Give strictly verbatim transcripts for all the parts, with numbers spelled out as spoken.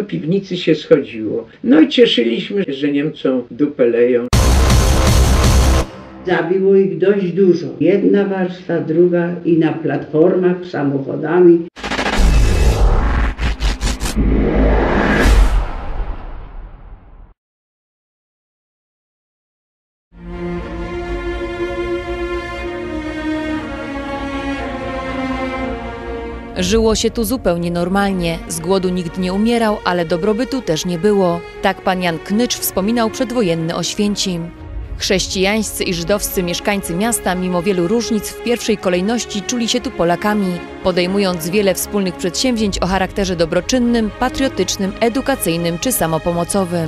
piwnicy się schodziło. No i cieszyliśmy się, że Niemcom dupę leją. Zabiło ich dość dużo. Jedna warstwa, druga i na platformach samochodami. Żyło się tu zupełnie normalnie. Z głodu nikt nie umierał, ale dobrobytu też nie było. Tak pan Jan Knycz wspominał przedwojenny Oświęcim. Chrześcijańscy i żydowscy mieszkańcy miasta, mimo wielu różnic, w pierwszej kolejności czuli się tu Polakami, podejmując wiele wspólnych przedsięwzięć o charakterze dobroczynnym, patriotycznym, edukacyjnym czy samopomocowym.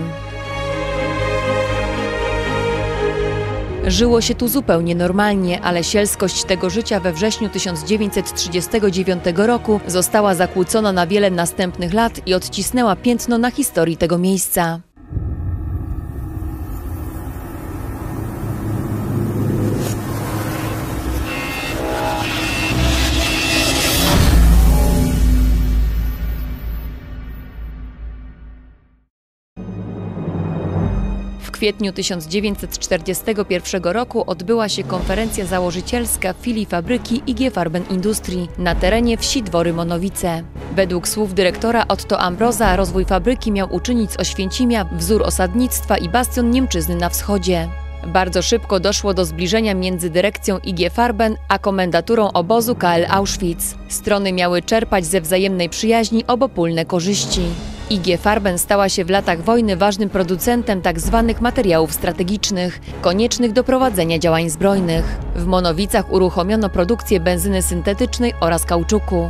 Żyło się tu zupełnie normalnie, ale sielskość tego życia we wrześniu tysiąc dziewięćset trzydziestego dziewiątego roku została zakłócona na wiele następnych lat i odcisnęła piętno na historii tego miejsca. W kwietniu tysiąc dziewięćset czterdziestego pierwszego roku odbyła się konferencja założycielska filii fabryki I G Farben Industrii na terenie wsi Dwory Monowice. Według słów dyrektora Otto Ambroza rozwój fabryki miał uczynić z Oświęcimia wzór osadnictwa i bastion Niemczyzny na wschodzie. Bardzo szybko doszło do zbliżenia między dyrekcją I G Farben a komendaturą obozu K L Auschwitz. Strony miały czerpać ze wzajemnej przyjaźni obopólne korzyści. I G Farben stała się w latach wojny ważnym producentem tzw. materiałów strategicznych, koniecznych do prowadzenia działań zbrojnych. W Monowicach uruchomiono produkcję benzyny syntetycznej oraz kauczuku.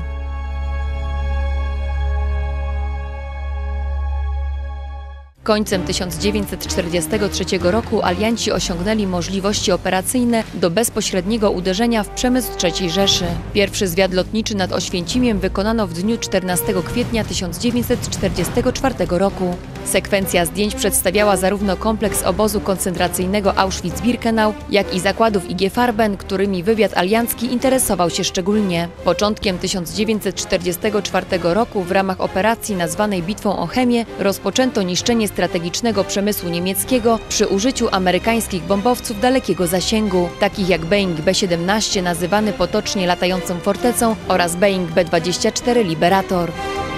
Końcem tysiąc dziewięćset czterdziestego trzeciego roku alianci osiągnęli możliwości operacyjne do bezpośredniego uderzenia w przemysł trzeciej Rzeszy. Pierwszy zwiat lotniczy nad Oświęcimiem wykonano w dniu czternastego kwietnia tysiąc dziewięćset czterdziestego czwartego roku. Sekwencja zdjęć przedstawiała zarówno kompleks obozu koncentracyjnego Auschwitz-Birkenau, jak i zakładów I G Farben, którymi wywiad aliancki interesował się szczególnie. Początkiem tysiąc dziewięćset czterdziestego czwartego roku w ramach operacji nazwanej Bitwą o Chemię rozpoczęto niszczenie strategicznego przemysłu niemieckiego przy użyciu amerykańskich bombowców dalekiego zasięgu, takich jak Boeing B siedemnaście, nazywany potocznie latającą fortecą, oraz Boeing B dwadzieścia cztery Liberator.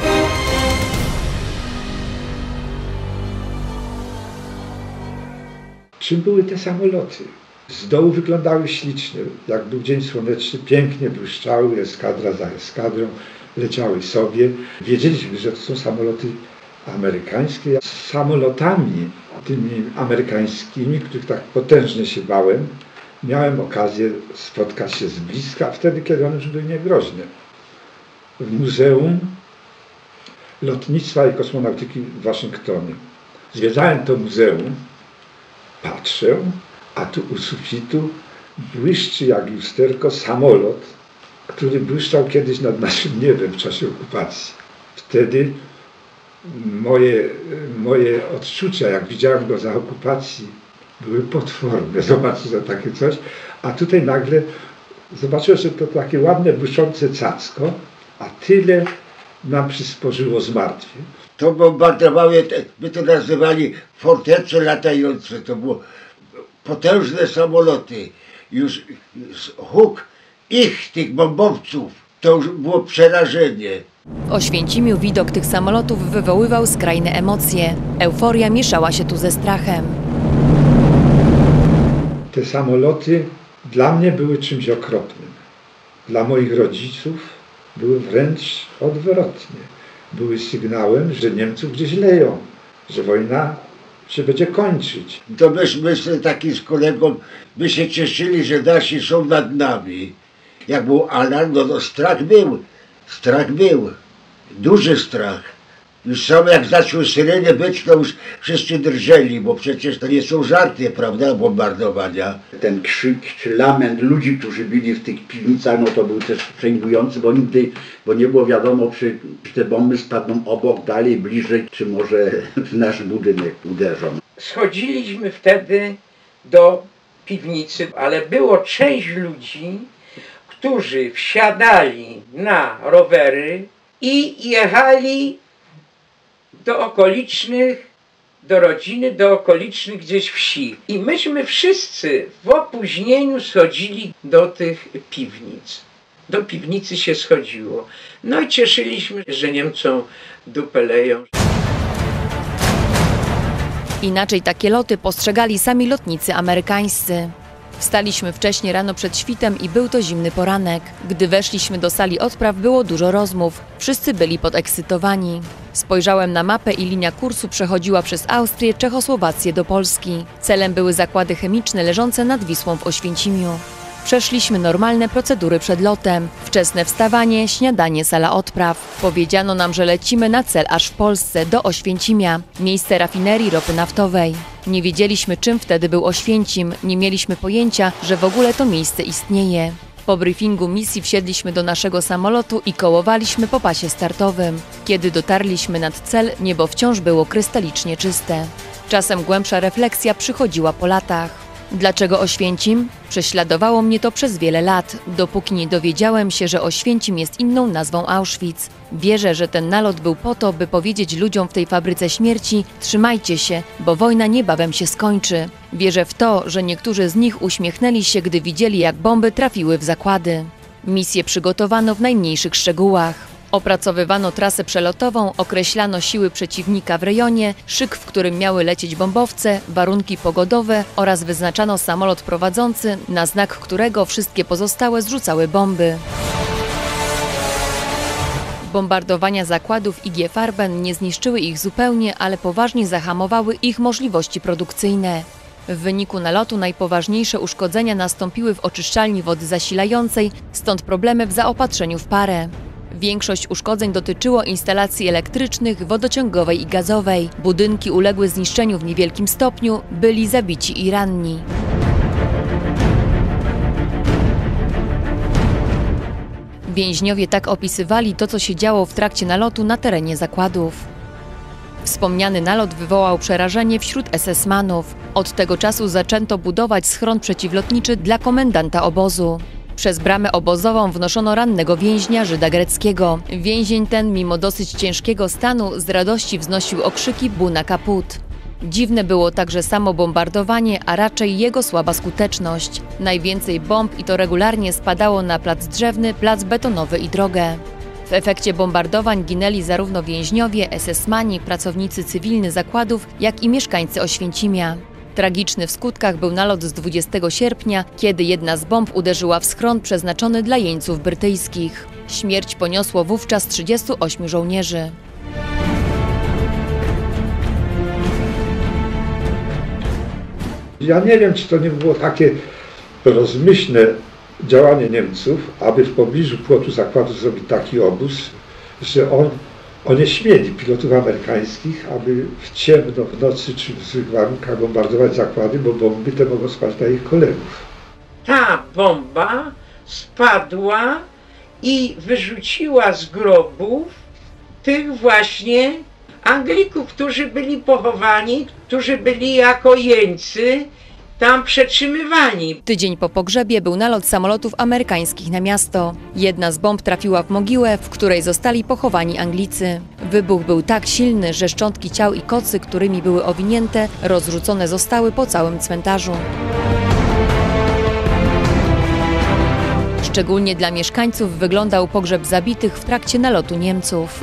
Czym były te samoloty? Z dołu wyglądały ślicznie. Jak był dzień słoneczny, pięknie błyszczały, eskadra za eskadrą, leciały sobie. Wiedzieliśmy, że to są samoloty amerykańskie. Z samolotami tymi amerykańskimi, których tak potężnie się bałem, miałem okazję spotkać się z bliska, wtedy, kiedy one już były niegroźne. W Muzeum Lotnictwa i Kosmonautyki w Waszyngtonie. Zwiedzałem to muzeum, patrzę, a tu u sufitu błyszczy jak lusterko samolot, który błyszczał kiedyś nad naszym niebem w czasie okupacji. Wtedy moje, moje odczucia, jak widziałem go za okupacji, były potworne. Zobaczyć za takie coś. A tutaj nagle zobaczyłem, że to takie ładne, błyszczące cacko, a tyle nam przysporzyło zmartwień. To bombardowały, my to nazywali fortece latające, to było potężne samoloty. Już huk ich, tych bombowców, to już było przerażenie. W Oświęcimiu widok tych samolotów wywoływał skrajne emocje. Euforia mieszała się tu ze strachem. Te samoloty dla mnie były czymś okropnym. Dla moich rodziców były wręcz odwrotnie. Były sygnałem, że Niemców gdzieś leją, że wojna się będzie kończyć. To myśmy taki z kolegą, my się cieszyli, że nasi są nad nami. Jak był alarm, no to strach był, strach był, duży strach. Już samo jak zaczęły syreny być, to już wszyscy drżeli, bo przecież to nie są żarty, prawda, bombardowania. Ten krzyk czy lament ludzi, którzy byli w tych piwnicach, no to był też przejmujący, bo nigdy, bo nie było wiadomo, czy, czy te bomby spadną obok, dalej, bliżej, czy może w nasz budynek uderzą. Schodziliśmy wtedy do piwnicy, ale było część ludzi, którzy wsiadali na rowery i jechali do okolicznych, do rodziny, do okolicznych gdzieś wsi. I myśmy wszyscy w opóźnieniu schodzili do tych piwnic. Do piwnicy się schodziło. No i cieszyliśmy, że Niemcom dupę leją. Inaczej takie loty postrzegali sami lotnicy amerykańscy. Wstaliśmy wcześnie rano przed świtem i był to zimny poranek. Gdy weszliśmy do sali odpraw, było dużo rozmów. Wszyscy byli podekscytowani. Spojrzałem na mapę i linia kursu przechodziła przez Austrię, Czechosłowację do Polski. Celem były zakłady chemiczne leżące nad Wisłą w Oświęcimiu. Przeszliśmy normalne procedury przed lotem. Wczesne wstawanie, śniadanie, sala odpraw. Powiedziano nam, że lecimy na cel aż w Polsce, do Oświęcimia, miejsce rafinerii ropy naftowej. Nie wiedzieliśmy, czym wtedy był Oświęcim, nie mieliśmy pojęcia, że w ogóle to miejsce istnieje. Po briefingu misji wsiedliśmy do naszego samolotu i kołowaliśmy po pasie startowym. Kiedy dotarliśmy nad cel, niebo wciąż było krystalicznie czyste. Czasem głębsza refleksja przychodziła po latach. Dlaczego Oświęcim? Prześladowało mnie to przez wiele lat, dopóki nie dowiedziałem się, że Oświęcim jest inną nazwą Auschwitz. Wierzę, że ten nalot był po to, by powiedzieć ludziom w tej fabryce śmierci: trzymajcie się, bo wojna niebawem się skończy. Wierzę w to, że niektórzy z nich uśmiechnęli się, gdy widzieli, jak bomby trafiły w zakłady. Misję przygotowano w najmniejszych szczegółach. Opracowywano trasę przelotową, określano siły przeciwnika w rejonie, szyk, w którym miały lecieć bombowce, warunki pogodowe oraz wyznaczano samolot prowadzący, na znak którego wszystkie pozostałe zrzucały bomby. Bombardowania zakładów I G Farben nie zniszczyły ich zupełnie, ale poważnie zahamowały ich możliwości produkcyjne. W wyniku nalotu najpoważniejsze uszkodzenia nastąpiły w oczyszczalni wody zasilającej, stąd problemy w zaopatrzeniu w parę. Większość uszkodzeń dotyczyło instalacji elektrycznych, wodociągowej i gazowej. Budynki uległy zniszczeniu w niewielkim stopniu, byli zabici i ranni. Więźniowie tak opisywali to, co się działo w trakcie nalotu na terenie zakładów. Wspomniany nalot wywołał przerażenie wśród esesmanów. Od tego czasu zaczęto budować schron przeciwlotniczy dla komendanta obozu. Przez bramę obozową wnoszono rannego więźnia, Żyda greckiego. Więzień ten, mimo dosyć ciężkiego stanu, z radości wznosił okrzyki Buna kaput. Dziwne było także samo bombardowanie, a raczej jego słaba skuteczność. Najwięcej bomb, i to regularnie, spadało na plac drzewny, plac betonowy i drogę. W efekcie bombardowań ginęli zarówno więźniowie, esesmani, pracownicy cywilni zakładów, jak i mieszkańcy Oświęcimia. Tragiczny w skutkach był nalot z dwudziestego sierpnia, kiedy jedna z bomb uderzyła w schron przeznaczony dla jeńców brytyjskich. Śmierć poniosło wówczas trzydziestu ośmiu żołnierzy. Ja nie wiem, czy to nie było takie rozmyślne działanie Niemców, aby w pobliżu płotu zakładu zrobić taki obóz, że on onieśmieli pilotów amerykańskich, aby w ciemno, w nocy czy w złych warunkach bombardować zakłady, bo bomby te mogą spaść na ich kolegów. Ta bomba spadła i wyrzuciła z grobów tych właśnie Anglików, którzy byli pochowani, którzy byli jako jeńcy tam przetrzymywani. Tydzień po pogrzebie był nalot samolotów amerykańskich na miasto. Jedna z bomb trafiła w mogiłę, w której zostali pochowani Anglicy. Wybuch był tak silny, że szczątki ciał i kocy, którymi były owinięte, rozrzucone zostały po całym cmentarzu. Szczególnie dla mieszkańców wyglądał pogrzeb zabitych w trakcie nalotu Niemców.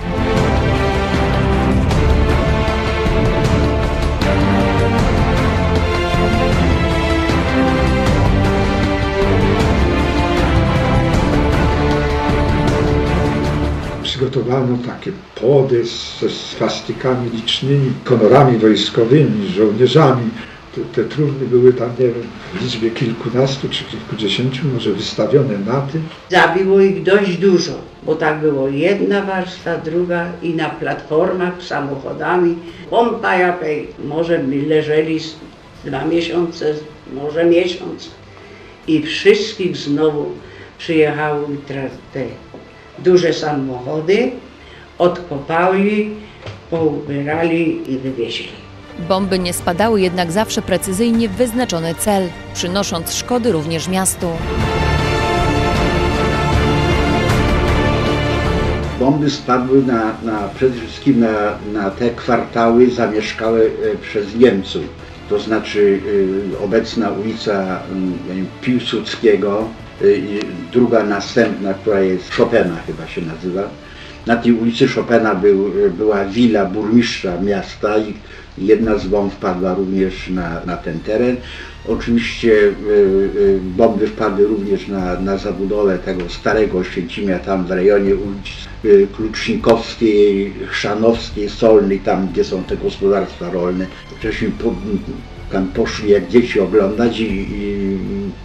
Przygotowano takie pody ze swastykami licznymi, honorami wojskowymi, żołnierzami. Te, te trumny były tam, nie wiem, w liczbie kilkunastu czy kilkudziesięciu, może wystawione na tym. Zabiło ich dość dużo, bo tak było jedna warstwa, druga i na platformach samochodami. Pompa jakiej, może leżeli dwa miesiące, może miesiąc i wszystkich znowu przyjechały te duże samochody, odkopali, poubierali i wywieźli. Bomby nie spadały jednak zawsze precyzyjnie w wyznaczony cel, przynosząc szkody również miastu. bomby spadły na, na, przede wszystkim na, na te kwartały zamieszkałe przez Niemców. To znaczy y, obecna ulica y, Piłsudskiego, y, druga następna, która jest Chopina chyba się nazywa. Na tej ulicy Chopina był, była wila burmistrza miasta i jedna z bomb wpadła również na, na ten teren. Oczywiście y, y, bomby wpadły również na, na zabudowę tego starego Oświęcimia, tam w rejonie ulic y, Klucznikowskiej, Chrzanowskiej, Solnej, tam gdzie są te gospodarstwa rolne. Żeśmy po, tam poszli jak dzieci oglądać i, i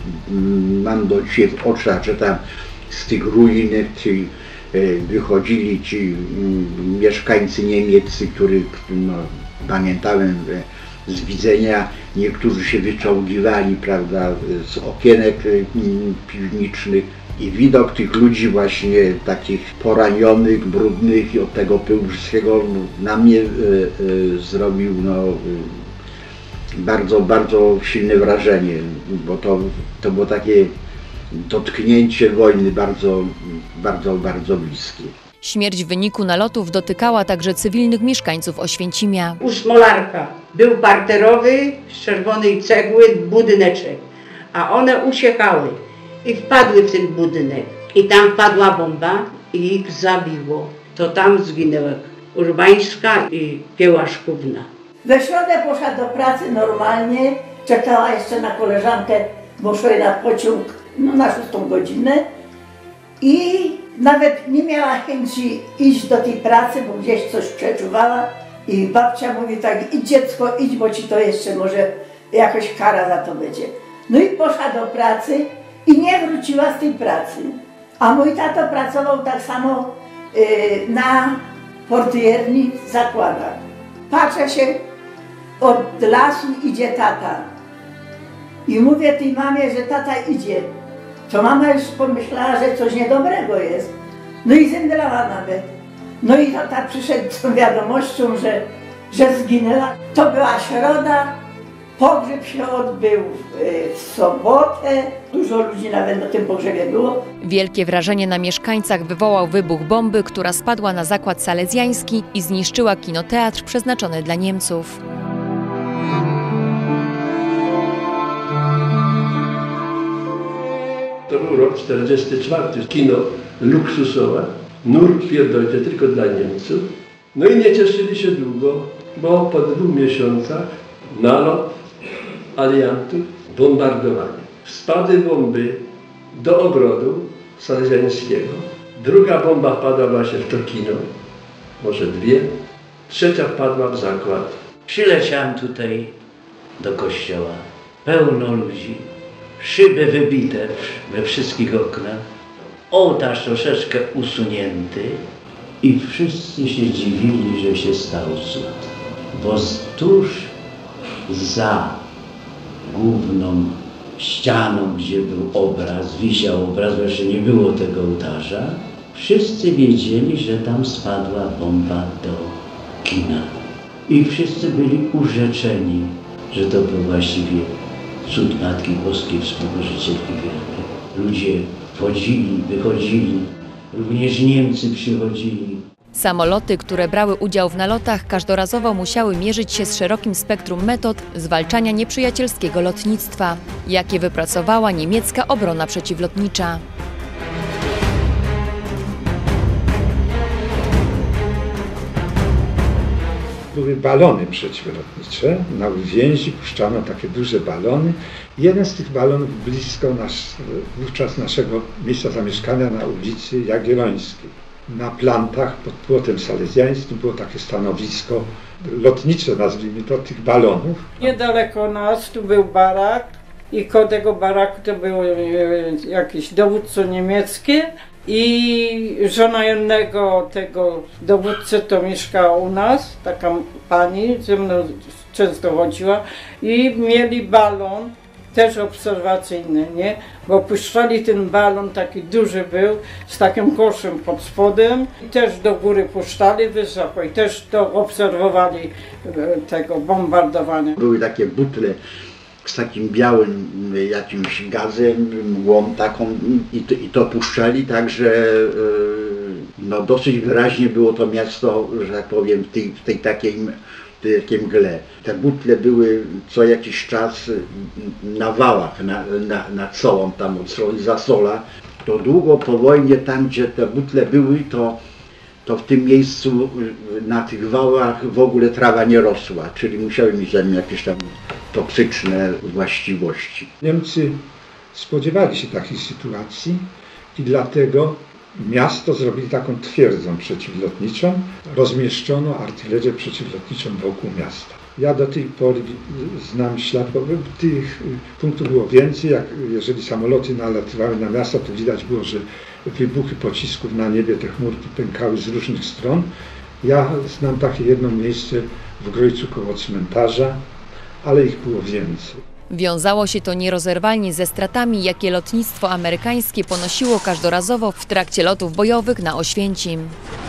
mam do dzisiaj w oczach, że tam z tych ruin ci, y, wychodzili ci y, mieszkańcy niemieccy, których no, pamiętałem z widzenia, niektórzy się wyczołgiwali, prawda, z okienek piwniczych i widok tych ludzi właśnie takich poranionych, brudnych i od tego pyłu wszystkiego na mnie y, y, zrobił no, y, bardzo, bardzo silne wrażenie, bo to, to było takie dotknięcie wojny bardzo, bardzo, bardzo bliskie. Śmierć w wyniku nalotów dotykała także cywilnych mieszkańców Oświęcimia. U Smolarka był parterowy z czerwonej cegły budyneczek, a one uciekały i wpadły w ten budynek. I tam wpadła bomba i ich zabiło. To tam zginęła Urbańska i Piełaszkówna. We środę poszła do pracy normalnie, czekała jeszcze na koleżankę, bo szła na pociąg no, na szóstą godzinę i nawet nie miała chęci iść do tej pracy, bo gdzieś coś przeczuwała i babcia mówi tak, idź dziecko, idź, bo ci to jeszcze może jakoś kara za to będzie. No i poszła do pracy i nie wróciła z tej pracy. A mój tato pracował tak samo yy, na portierni w zakładach. Patrzę się, od lasu idzie tata i mówię tej mamie, że tata idzie. To mama już pomyślała, że coś niedobrego jest. No i zemdlała nawet. No i tata przyszedł z wiadomością, że, że zginęła. To była środa, pogrzeb się odbył w sobotę. Dużo ludzi nawet na tym pogrzebie było. Wielkie wrażenie na mieszkańcach wywołał wybuch bomby, która spadła na zakład salezjański i zniszczyła kinoteatr przeznaczony dla Niemców. To był rok czterdziesty czwarty. Kino luksusowe, nurt pierdolcie tylko dla Niemców. No i nie cieszyli się długo, bo po dwóch miesiącach nalot aliantów, bombardowanie. Spadły bomby do ogrodu salezjańskiego. Druga bomba wpadła właśnie w to kino, może dwie. Trzecia wpadła w zakład. Przyleciałem tutaj do kościoła. Pełno ludzi. Szyby wybite we wszystkich oknach, ołtarz troszeczkę usunięty i wszyscy się dziwili, że się stał cud. Bo tuż za główną ścianą, gdzie był obraz, wisiał obraz, bo jeszcze nie było tego ołtarza, wszyscy wiedzieli, że tam spadła bomba do kina. I wszyscy byli urzeczeni, że to był właściwie cud Matki Boskiej, Współwierzycielki Wielkiej. Ludzie wchodzili, wychodzili, również Niemcy przychodzili. Samoloty, które brały udział w nalotach, każdorazowo musiały mierzyć się z szerokim spektrum metod zwalczania nieprzyjacielskiego lotnictwa, jakie wypracowała niemiecka obrona przeciwlotnicza. Były balony przeciwlotnicze, na uwięzi puszczano takie duże balony. Jeden z tych balonów blisko nas, wówczas naszego miejsca zamieszkania na ulicy Jagiellońskiej. Na plantach pod płotem salezjańskim było takie stanowisko lotnicze, nazwijmy to, tych balonów. Niedaleko nas tu był barak i koło tego baraku to było jakieś dowódco niemieckie i żona jednego tego dowódcy to mieszkała u nas, taka pani, ze mną często chodziła i mieli balon, też obserwacyjny, nie? Bo puszczali ten balon, taki duży był, z takim koszem pod spodem i też do góry puszczali wysoko i też to obserwowali tego bombardowania. Były takie butle z takim białym jakimś gazem, mgłą taką i to, i to puszczali tak, że no dosyć wyraźnie było to miasto, że tak powiem, w tej, w tej takiej, w takiej mgle. Te butle były co jakiś czas na wałach, na, na, na cołą tam od strony Zasola. To długo po wojnie, tam gdzie te butle były, to, to w tym miejscu na tych wałach w ogóle trawa nie rosła, czyli musiały mieć jakieś tam toksyczne właściwości. Niemcy spodziewali się takiej sytuacji i dlatego miasto zrobili taką twierdzą przeciwlotniczą. Rozmieszczono artylerię przeciwlotniczą wokół miasta. Ja do tej pory znam ślad, bo tych punktów było więcej. Jak, jeżeli samoloty nalatywały na miasto, to widać było, że wybuchy pocisków na niebie, te chmurki pękały z różnych stron. Ja znam takie jedno miejsce w Grojcu koło cmentarza, ale ich było więcej. Wiązało się to nierozerwalnie ze stratami, jakie lotnictwo amerykańskie ponosiło każdorazowo w trakcie lotów bojowych na Oświęcim.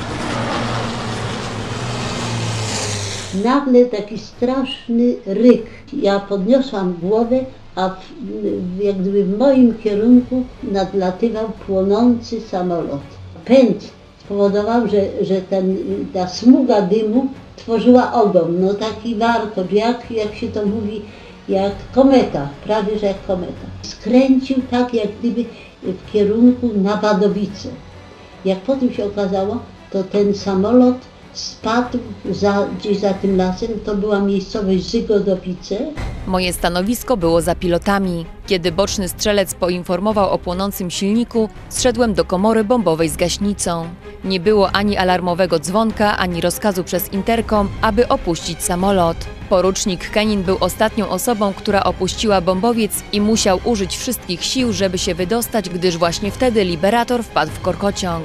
Nagle taki straszny ryk. Ja podniosłam głowę, a w, jak gdyby w moim kierunku nadlatywał płonący samolot. Pęd spowodował, że, że ten, ta smuga dymu tworzyła ogon, no taki warkot, jak, jak się to mówi, jak kometa, prawie że jak kometa. Skręcił tak jak gdyby w kierunku na Wadowice. Jak potem się okazało, to ten samolot spadł za, gdzieś za tym lasem, to była miejscowość Zygodowice. Moje stanowisko było za pilotami. Kiedy boczny strzelec poinformował o płonącym silniku, zszedłem do komory bombowej z gaśnicą. Nie było ani alarmowego dzwonka, ani rozkazu przez interkom, aby opuścić samolot. Porucznik Kenin był ostatnią osobą, która opuściła bombowiec i musiał użyć wszystkich sił, żeby się wydostać, gdyż właśnie wtedy Liberator wpadł w korkociąg.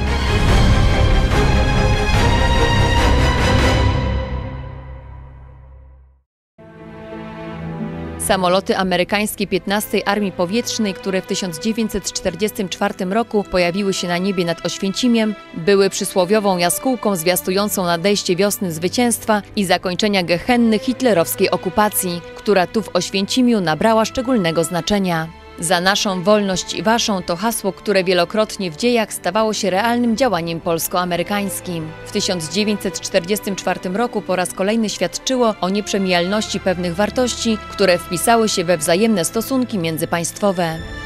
Samoloty amerykańskie piętnastej Armii Powietrznej, które w tysiąc dziewięćset czterdziestym czwartym roku pojawiły się na niebie nad Oświęcimiem, były przysłowiową jaskółką zwiastującą nadejście wiosny zwycięstwa i zakończenia gehenny hitlerowskiej okupacji, która tu w Oświęcimiu nabrała szczególnego znaczenia. Za naszą wolność i waszą to hasło, które wielokrotnie w dziejach stawało się realnym działaniem polsko-amerykańskim. W tysiąc dziewięćset czterdziestym czwartym roku po raz kolejny świadczyło o nieprzemijalności pewnych wartości, które wpisały się we wzajemne stosunki międzypaństwowe.